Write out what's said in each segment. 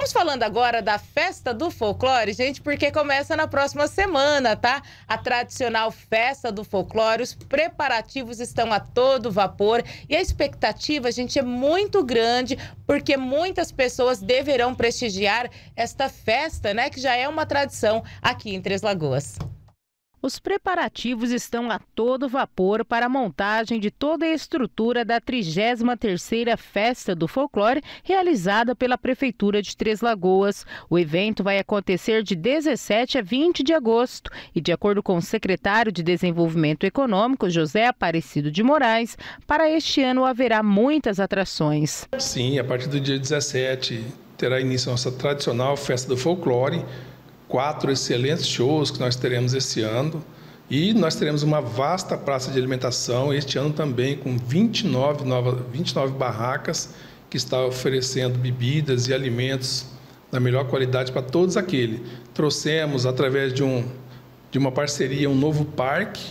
Estamos falando agora da Festa do Folclore, gente, porque começa na próxima semana, tá? A tradicional Festa do Folclore, os preparativos estão a todo vapor e a expectativa, gente, é muito grande, porque muitas pessoas deverão prestigiar esta festa, né, que já é uma tradição aqui em Três Lagoas. Os preparativos estão a todo vapor para a montagem de toda a estrutura da 33ª Festa do Folclore, realizada pela Prefeitura de Três Lagoas. O evento vai acontecer de 17 a 20 de agosto e, de acordo com o secretário de Desenvolvimento Econômico, José Aparecido de Moraes, para este ano haverá muitas atrações. Sim, a partir do dia 17 terá início a nossa tradicional Festa do Folclore, 4 excelentes shows que nós teremos esse ano e nós teremos uma vasta praça de alimentação este ano também com 29 barracas que está oferecendo bebidas e alimentos da melhor qualidade para todos aqueles. Trouxemos através de uma parceria um novo parque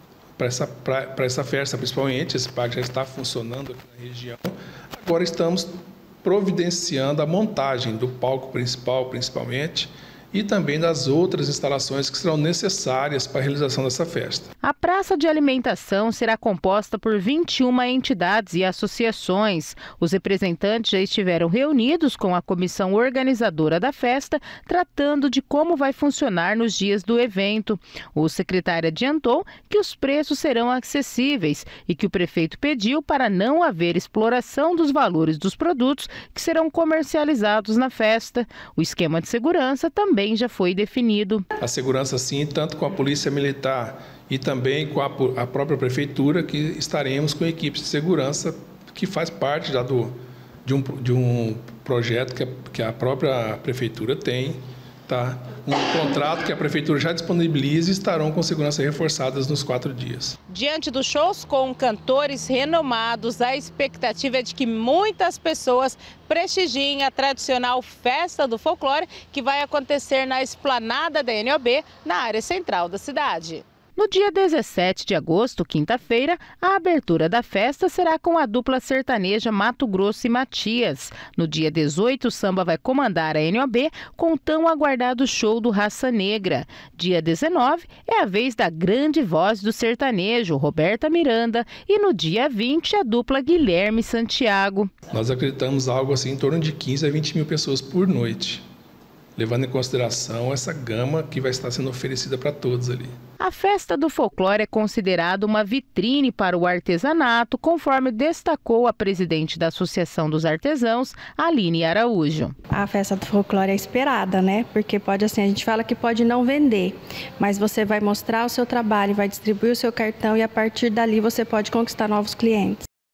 para essa festa, principalmente. Esse parque já está funcionando aqui na região. Agora estamos providenciando a montagem do palco principal, principalmente, e também das outras instalações que serão necessárias para a realização dessa festa. A praça de alimentação será composta por 21 entidades e associações. Os representantes já estiveram reunidos com a comissão organizadora da festa, tratando de como vai funcionar nos dias do evento. O secretário adiantou que os preços serão acessíveis e que o prefeito pediu para não haver exploração dos valores dos produtos que serão comercializados na festa. O esquema de segurança também já foi definido. A segurança, sim, tanto com a Polícia Militar e também com a própria Prefeitura, que estaremos com equipes de segurança, que faz parte já de um projeto que a própria Prefeitura tem, tá? Um contrato que a Prefeitura já disponibiliza e estarão com segurança reforçadas nos 4 dias. Diante dos shows com cantores renomados, a expectativa é de que muitas pessoas prestigiem a tradicional Festa do Folclore, que vai acontecer na esplanada da NOB, na área central da cidade. No dia 17 de agosto, quinta-feira, a abertura da festa será com a dupla sertaneja Mato Grosso e Matias. No dia 18, o samba vai comandar a NOB com o tão aguardado show do Raça Negra. Dia 19 é a vez da grande voz do sertanejo, Roberta Miranda, e no dia 20, a dupla Guilherme Santiago. Nós acreditamos algo assim em torno de 15 a 20 mil pessoas por noite, levando em consideração essa gama que vai estar sendo oferecida para todos ali. A Festa do Folclore é considerada uma vitrine para o artesanato, conforme destacou a presidente da Associação dos Artesãos, Aline Araújo. A Festa do Folclore é esperada, né? Porque a gente fala que pode não vender, mas você vai mostrar o seu trabalho, vai distribuir o seu cartão e a partir dali você pode conquistar novos clientes.